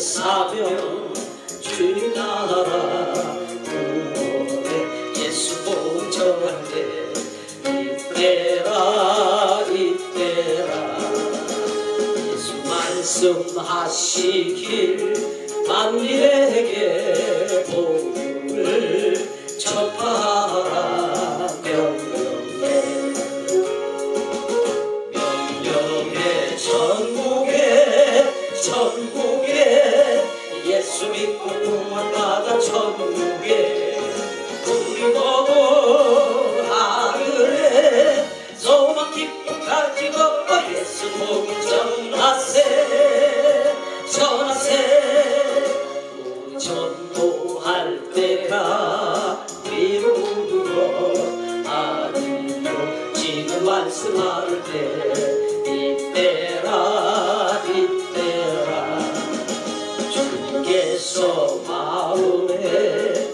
사명 주님 나라 구원의 예수 복음 전해 이때라 이때라 예수 말씀하시길 만민에게 복음을 전파하라 명령해 전국에 예수 믿고 구원받아 천국에 우리 모두 하늘에 소망 기쁨 가지고 예수 복음 전하세 우리 전도할 때가 미루는 것 아니요 지금 말씀할 때 이때라 주님께서 마음에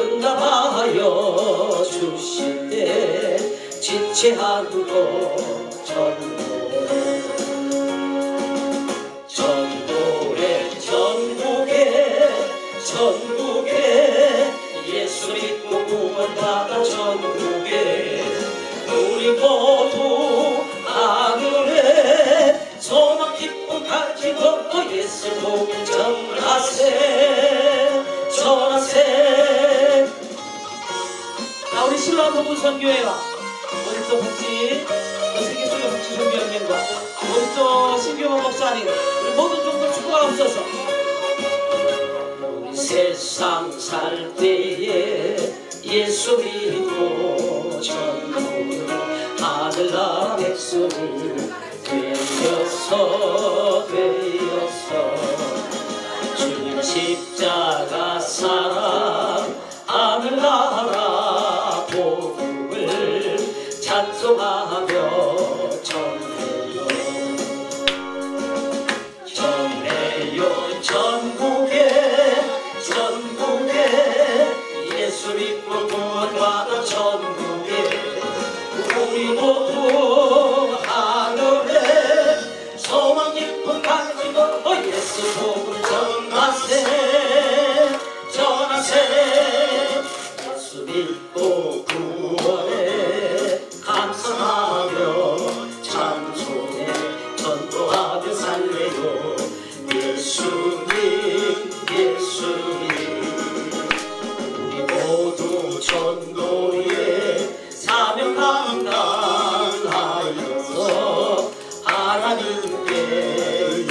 응답하여 주실 때 지체하고 전국에 예수 믿고 구원받아 전국에 우리 모두 하늘에 소망 기쁨 가지고 예수 복음 전하세 자, 우리 신랑 부부 선교회와 우리 또 복지 세계주의 복지 선교연맹과 우리 또 신교만 목사님 우리 모두 좀 더 축복하옵소서. 우리 세상 살 때에 예수 믿고 전부 하늘나라 백성이 되어서 주님 십자가 사랑 하늘나라 복음을 찬송하며 전해요 전국에 예수 믿고 구원받아 전국에 우리 모두 하늘에 소망 기쁨 가지고 예수 복음 전하세 예수 믿고 구원에 감사하며 찬송해 전도하며 살래요 예수님 우리 모두 전도에 사명 감당하여서 하나님께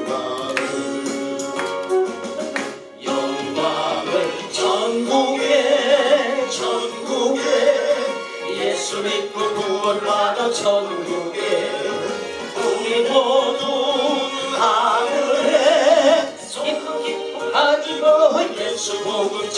영광을 전국에 예수 믿고 구원받아 전국에 우리 모두 하늘에 기쁨 가지고 예수 복음